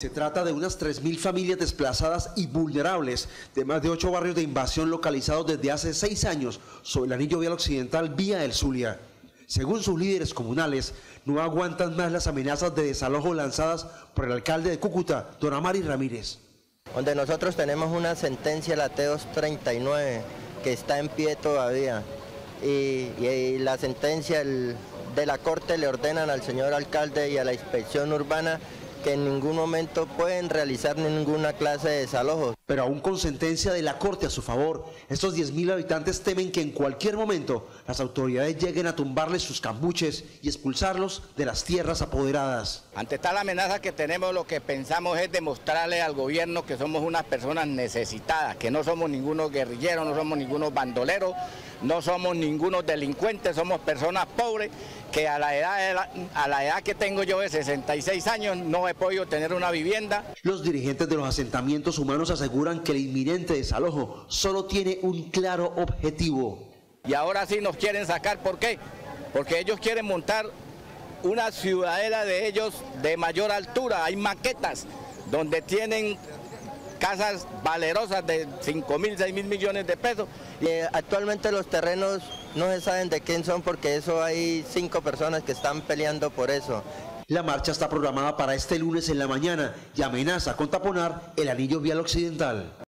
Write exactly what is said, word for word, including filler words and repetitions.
Se trata de unas tres mil familias desplazadas y vulnerables de más de ocho barrios de invasión localizados desde hace seis años sobre el anillo vial occidental vía el Zulia. Según sus líderes comunales, no aguantan más las amenazas de desalojo lanzadas por el alcalde de Cúcuta, don Amari Ramírez. Donde nosotros tenemos una sentencia, la T doscientos treinta y nueve, que está en pie todavía. Y, y, y la sentencia el, de la Corte le ordenan al señor alcalde y a la inspección urbana que en ningún momento pueden realizar ninguna clase de desalojo. Pero aún con sentencia de la Corte a su favor, estos diez mil habitantes temen que en cualquier momento las autoridades lleguen a tumbarles sus cambuches y expulsarlos de las tierras apoderadas. Ante tal amenaza que tenemos, lo que pensamos es demostrarle al gobierno que somos unas personas necesitadas, que no somos ningunos guerrilleros, no somos ningunos bandoleros, no somos ningunos delincuentes, somos personas pobres que a la edad, de la, a la edad que tengo yo de sesenta y seis años no he podido tener una vivienda. Los dirigentes de los asentamientos humanos aseguran que el inminente desalojo solo tiene un claro objetivo. Y ahora sí nos quieren sacar, ¿por qué? Porque ellos quieren montar una ciudadela de ellos de mayor altura. Hay maquetas donde tienen casas valerosas de cinco mil, seis mil millones de pesos. Eh, actualmente los terrenos no se saben de quién son porque eso hay cinco personas que están peleando por eso. La marcha está programada para este lunes en la mañana y amenaza con taponar el anillo vial occidental.